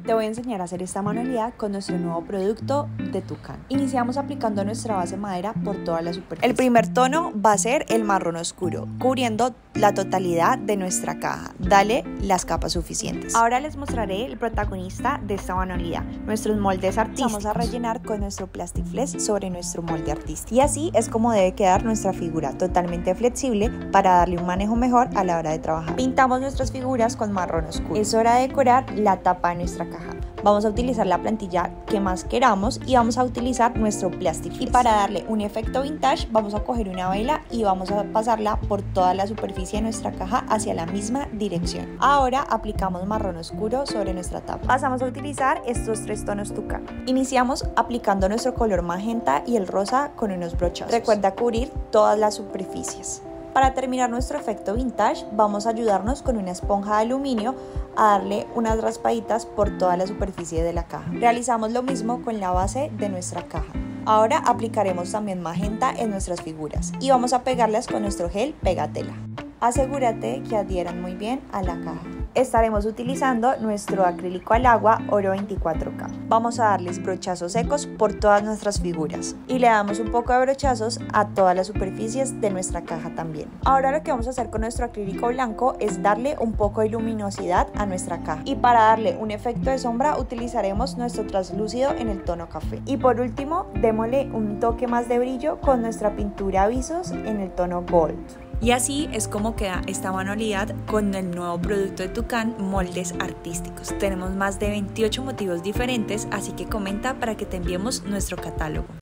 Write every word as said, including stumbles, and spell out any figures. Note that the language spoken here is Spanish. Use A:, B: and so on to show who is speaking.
A: Te voy a enseñar a hacer esta manualidad con nuestro nuevo producto de Tucán. Iniciamos aplicando nuestra base madera por toda la superficie. El primer tono va a ser el marrón oscuro, cubriendo la totalidad de nuestra caja. Dale las capas suficientes. Ahora les mostraré el protagonista de esta manualidad, nuestros moldes artísticos. Vamos a rellenar con nuestro Plastiflex sobre nuestro molde artístico. Y así es como debe quedar nuestra figura, totalmente flexible para darle un manejo mejor a la hora de trabajar. Pintamos nuestras figuras con marrón oscuro. Es hora de decorar la tapa de nuestra caja. Vamos a utilizar la plantilla que más queramos y vamos a utilizar nuestro Plastiflex. Y para darle un efecto vintage vamos a coger una vela y vamos a pasarla por toda la superficie de nuestra caja hacia la misma dirección. Ahora aplicamos marrón oscuro sobre nuestra tapa. Pasamos a utilizar estos tres tonos Tucán. Iniciamos aplicando nuestro color magenta y el rosa con unos brochazos. Recuerda cubrir todas las superficies. Para terminar nuestro efecto vintage vamos a ayudarnos con una esponja de aluminio a darle unas raspaditas por toda la superficie de la caja. Realizamos lo mismo con la base de nuestra caja. Ahora aplicaremos también magenta en nuestras figuras y vamos a pegarlas con nuestro gel pegatela. Asegúrate que adhieran muy bien a la caja. Estaremos utilizando nuestro acrílico al agua Oro veinticuatro K. Vamos a darles brochazos secos por todas nuestras figuras y le damos un poco de brochazos a todas las superficies de nuestra caja también. Ahora lo que vamos a hacer con nuestro acrílico blanco es darle un poco de luminosidad a nuestra caja, y para darle un efecto de sombra utilizaremos nuestro translúcido en el tono café. Y por último, démosle un toque más de brillo con nuestra pintura visos en el tono gold. Y así es como queda esta manualidad con el nuevo producto de Tucán, moldes artísticos. Tenemos más de veintiocho motivos diferentes, así que comenta para que te enviemos nuestro catálogo.